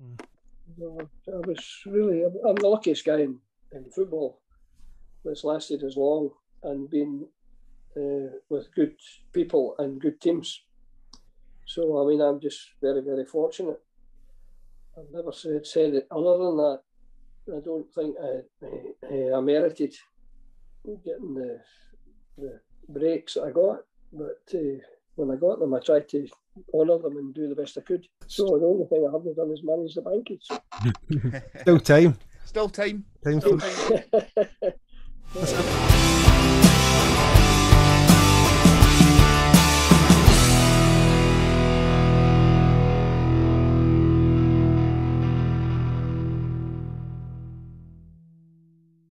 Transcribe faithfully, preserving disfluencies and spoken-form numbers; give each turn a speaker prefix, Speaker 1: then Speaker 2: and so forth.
Speaker 1: Mm.
Speaker 2: So I was really, I'm the luckiest guy in, in football that's lasted as long and been uh, with good people and good teams. So, I mean, I'm just very, very fortunate. I've never said, said it other than that. I don't think I, I, I merited getting the, the breaks that I got, but uh, when I got them, I tried to honour them and do the best I could. So the only thing I haven't done is manage the Bankies.
Speaker 1: Still time.
Speaker 3: Still time.
Speaker 1: Time
Speaker 3: Still
Speaker 1: for
Speaker 3: time.